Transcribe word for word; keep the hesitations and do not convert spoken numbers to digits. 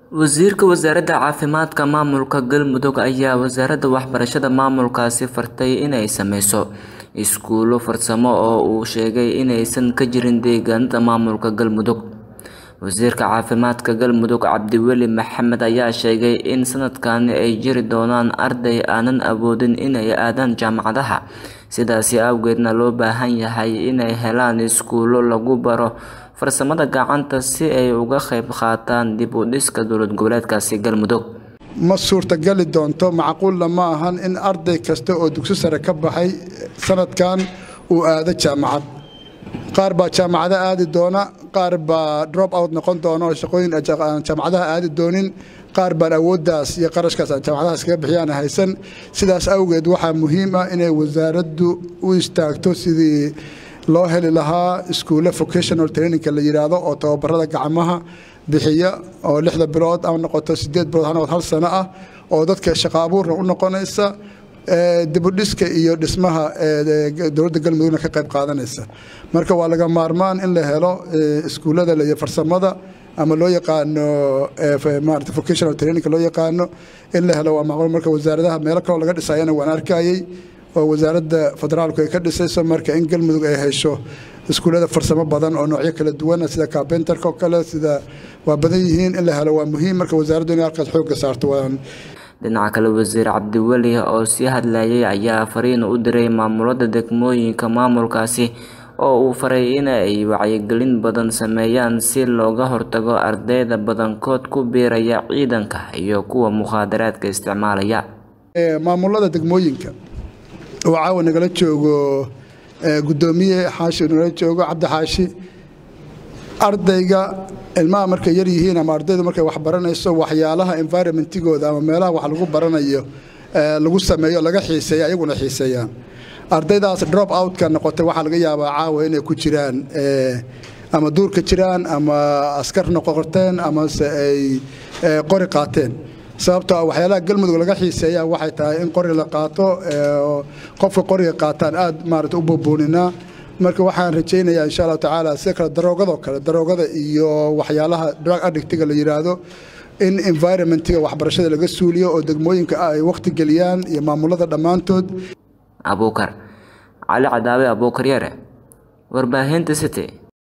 wasiirka wasaaradda caafimaadka maamulka Galmudug ayaa wasaaradda waxbarashada maamulkaasi fartay inay sameyso iskuulo farsamo oo uu sheegay inaysan ka jirin deegaanada maamulka Galmudug. wasiirka caafimaadka Galmudug Cabdiweli Maxamed ayaa sheegay in sanadkan ay jiri doonaan arday aanan awoodin inay aadaan jaamacadaha, sidaas awgeedna loo baahan yahay inay helaan iskuulo lagu baro farsamada gacanta si ay uga qayb qaataan dib u dhiska dowlad goboleedkaasi Galmudug. ma suurtagali doonto macquul ma ahan in arday kasta oo dugsi sare ka baxay sanadkan uu aado jaamacad. qaar baa jaamacada aadi doona, qaar baa drop out noqon doona oo shaqooyin jaamacadaha aadi doonin, qaar baan awooddaas iyo qarashkaas jaamacadahaas kaga bixiyaan haysan. sidaas awgeed waxaa muhiim ah inay wasaaraddu u istaagto sidii loo heli lahaa iskuulo vocational training la yiraahdo oo tababarada gacmaha bixiya oo lixda bilood ama noqoto sideed bilood ama hal sano ah oo dadka shaqo abuur u noqonaysa dib u dhiska iyo dhismaha dowladda Galmudugna ka qayb qaadanaysa. marka waa laga maarmaan in la helo iskuulada la farsamada ama loo yaqaano maarta vocational training loo yaqaano in la helo waa macquul. marka wasaaradaha meel kale laga dhisayana waan arkayay oo wasaaradda federaalku ay ka dhisayso marka in Galmudug ay hesho iskuulada farsamo badan oo noocyo kala duwan sida carpenterka kale sida waa badan yihiin in la helo waa muhiim. marka wasaaraddu inay halkaas xoog ka saarto waan dhinaca kale wasiir Cabdiweli oo si hadlayay ayaa fariin u diray maamulada degmooyinka maamulkaasi oo uu faray in ay wacyigelin badan sameeyaan si looga hortago ardayda badankood ku biiraya ciidanka iyo kuwa mukhadaraadka isticmaalaya. maamulada degmooyinka oo caawa nagala joogo gudoomiye xaashi nagala joogo Cabdi Xaashi, ardayga ilmaha markay yar yihiin ama ardaydu markay wax baranayso waxyaalaha environmentigooda ama meelaha wax lagu baranayo lagu sameeyo laga xiiseeyo ayaguna xiiseeyaan. ardaydaas drop out ka noqotay waxa laga yaabaa caawa inay ku jiraan ama duurka jiraan ama askar noqoteen ama ay qori qaateen. sababtoo waxyaalaha Galmudug laga xiiseeyaa waxay tahay in qori la qaato qofka qoriga qaataan aad maaragtay u boobonina. marka waxaan rajaynayaa insha Allah tacaala si kala daroogada kale daroogada iyo waxyaalaha drug addictiga la yiraahdo in environmentiga waxbarashada laga suuliyo oo degmooyinka ay waqti galiyaan iyo maamulada dhamaantood. Abuukar Cali Cadaawe Abuukar Yare, warbaahinta City.